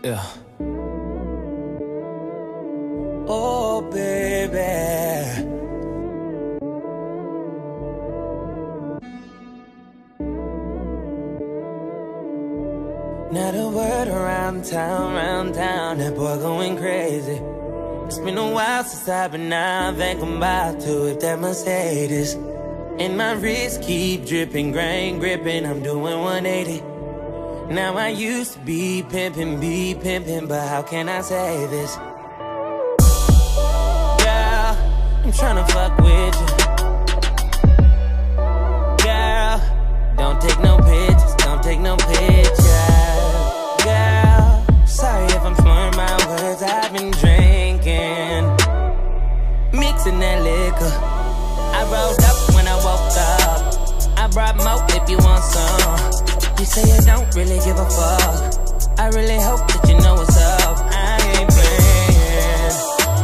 Yeah. Oh, baby. Not a word around town, that boy going crazy. It's been a while since I've been out, think I'm about to if that Mercedes. And my wrist keep dripping, grain gripping, I'm doing 180. Now I used to be pimping, but how can I say this? Girl, I'm tryna fuck with you. Girl, don't take no pictures, don't take no pictures. Girl, sorry if I'm slurring my words, I've been drinking, mixing that liquor. I rolled up when I woke up, I brought more if you want some. You say you don't really give a fuck, I really hope that you know what's up. I ain't playing,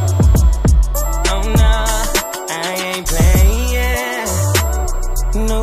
oh no, I ain't playing, no.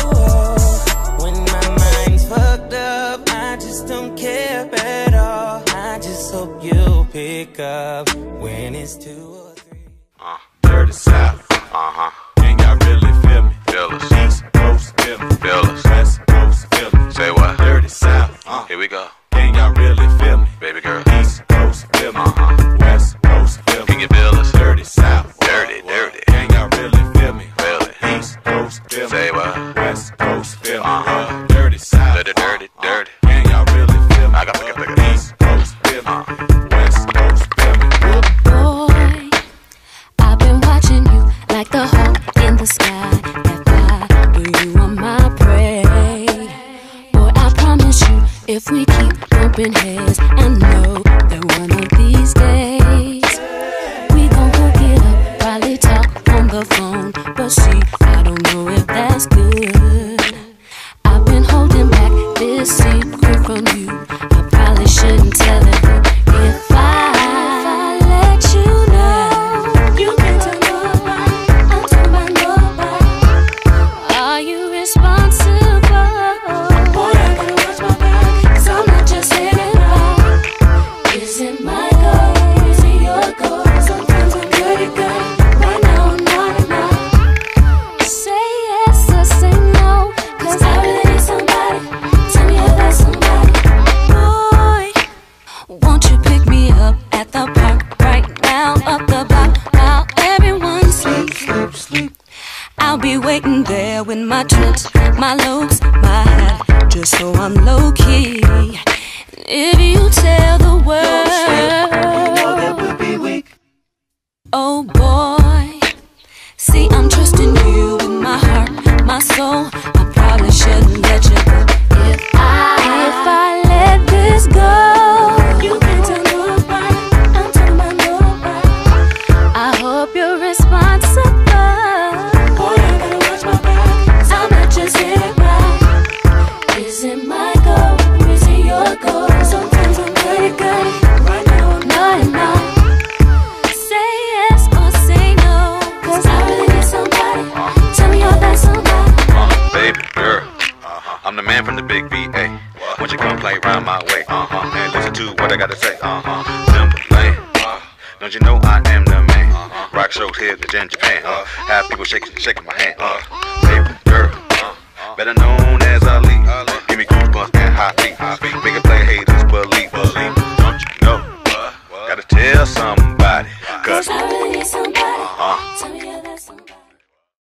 When my mind's fucked up, I just don't care at all. I just hope you pick up when it's 2 or 3. Dirty South, Can y'all really feel me? Feel us. East Coast, feel me. Feel us. West Coast, feel me. Say what? Dirty South, Here we go. Can y'all really feel me? Baby girl. East Coast, feel me. West Coast, feel me. Can you feel us? Dirty South, Dirty, dirty. Can y'all really feel me? Really? East Coast, feel me. Say what? West Coast, feel me. Dirty South, Dirty, dirty, dirty. Can y'all really feel me? I got the East Coast, feel me. West Coast, feel me. Boy, I've been watching you like the hawk in the sky. That fly, but you are my prey. Boy, I promise you, if we keep bumping heads, I know that one of these days we gon' hook it up, probably talk on the phone. But see, I don't know if that's good. I've been holding back this secret from you. I probably shouldn't tell it, but if I let you know, you can tell nobody, I'm talking about nobody. Are you responsible? Boy, I gotta watch my back, 'cause I'm not just hanging by. Is it my goal? Is it your goal? Sometimes I'm good at good, right now I'm not enough. Say yes or say no, 'cause I really need somebody. Tell me if that's somebody. Boy, won't you pick me up at the park right now, up the block while everyone sleeps? I'll be waiting there with my trips, my looks, my hat, just so I'm low key. If you tell the world, oh boy, see I'm trusting you with my heart, my soul. I probably shouldn't let you go. If I let this go, you can tell nobody, I'm talking about nobody. I hope you're responsible. Boy, I gotta watch my back, 'cause I'm not just here to cry. Is it my goal? Is it your goal? Sometimes I'm pretty good, right now I'm not enough. Say yes or say no, 'cause I really need somebody. Tell me you're that somebody. Baby girl. I'm the man from the big VA. Won't you come play round my way? And listen to what I gotta say. Timberland. Don't you know I am the man? Rock shows here in Japan. Have people shaking my hand. Baby girl. Better known as Ali. Give me goosebumps and hot beat. Make it play, haters believe. Don't you know? Gotta tell somebody. 'Cause I really need somebody. Tell me